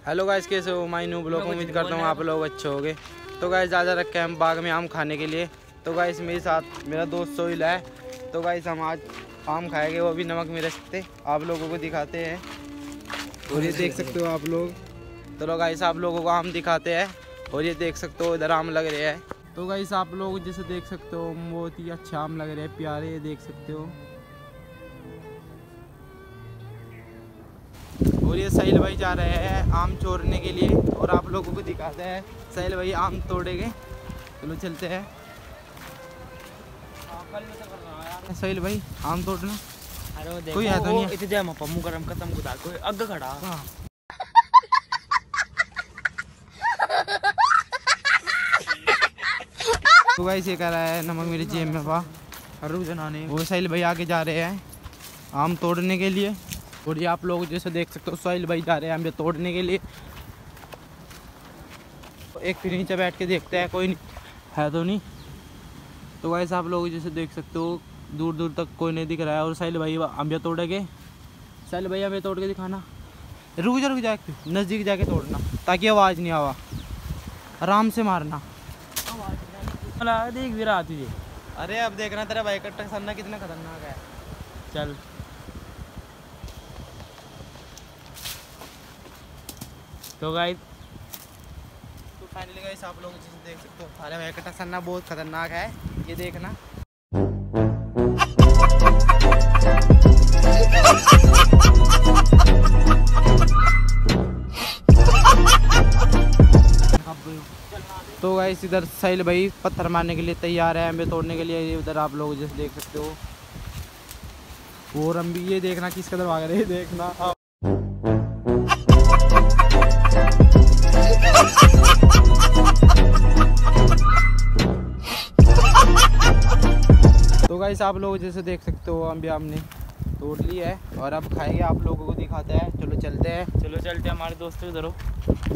Hello guys, कैसे हो? My new blog. उम्मीद करता हूँ आप लोग अच्छे होंगे। तो गाइस ज़्यादा रखे हम बाग में आम खाने के लिए। तो गाइस मेरे साथ मेरा दोस्त सोहिल है। तो गाइस हम आज आम खाएंगे, वो भी नमक मिर्चते आप लोगों को दिखाते हैं। और ये देख सकते हो आप लोग। तो गाइस आप लोगों को आम दिखाते हैं और ये देख सकते हो इधर आम लग रहे हैं। तो गाइस आप लोग जैसे देख सकते हो बहुत ही अच्छा आम लग रहे हैं, प्यारे, ये देख सकते हो। और ये साहिल भाई जा रहे हैं आम चोरने के लिए और आप लोगों को दिखाते हैं साहिल भाई आम तोड़ेंगे। चलो चलते हैं। साहिल भाई आम तोड़ना। अरे कोई आता नहीं है। इतने जम पम्मू करम खत्म गुदा कोई अग खड़ा। तो गाइस ये कह रहा है नमक मेरी जेब में पा रुक जनाने। वो साहिल भाई आगे जा रहे हैं आम तोड़ने के लिए। और ये आप लोग जैसे देख सकते हो साहिल भाई जा रहे हैं आम तोड़ने के लिए। एक फिर नीचे बैठ के देखते हैं कोई नहीं है तो नहीं। तो गाइस आप लोग जैसे देख सकते हो दूर दूर तक कोई नहीं दिख रहा है। और साहिल भाई आम तोड़ेंगे। साहिल भाई आम तोड़ के दिखाना। रुक जा नज़दीक जाके तोड़ना ताकि आवाज़ नहीं आवा। आराम से मारना। देख भी रहा तुझे। अरे अब देखना तेरा भाई का टकसाना कितना खतरनाक है। चल तो गाइस तो फाइनली गाइस आप लोग जैसे देख सकते हो थारे भाई का टकसाना बहुत खतरनाक है, ये देखना। तो गाइस इधर साहिल भाई पत्थर मारने के लिए तैयार है, हमें तोड़ने के लिए। उधर आप लोग जैसे देख सकते हो। और हम भी ये देखना किस कदर भाग रहे हैं, देखना। तो गाइस आप लोग जैसे देख सकते हो हम भी हमने तोड़ ली है और अब खाएंगे, आप लोगों को दिखाते हैं। चलो चलते हैं। चलो चलते हैं, हमारे दोस्त इधर हो।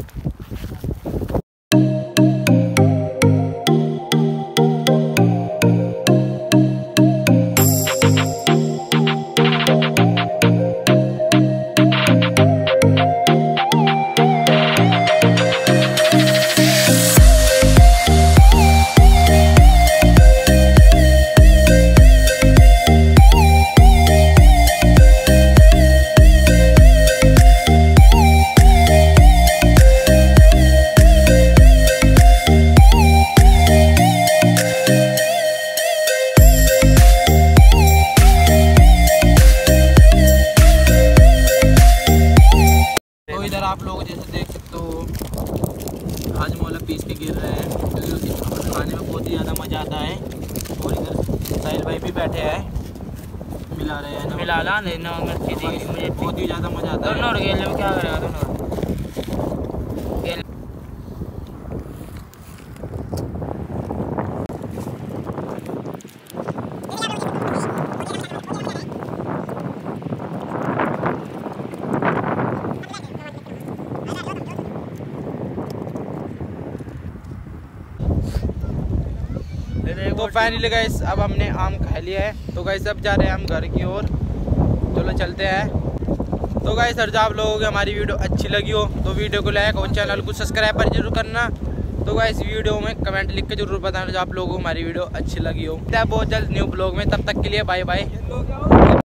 आप लोग जैसे देख सकते हो हाजमोला पीस के गिर रहे हैं क्योंकि उसी खाने में बहुत ही ज़्यादा मज़ा आता है। और इधर साहिल भाई भी बैठे हैं मिला रहे हैं। मिला ला मुझे बहुत ही ज़्यादा मज़ा आता है। दोनों गेल में क्या करेगा दोनों। तो फाइनली गाइस अब हमने आम खा लिया है। तो गाइस अब जा रहे हैं हम घर की ओर। चलो चलते हैं। तो गाइस अगर आप लोगों को हमारी वीडियो अच्छी लगी हो तो वीडियो को लाइक और चैनल को सब्सक्राइब पर जरूर करना। तो गाइस वीडियो में कमेंट लिख के जरूर बताना जो आप लोगों को हमारी वीडियो अच्छी लगी हो। बहुत जल्द न्यू ब्लॉग में, तब तक के लिए बाय बाय।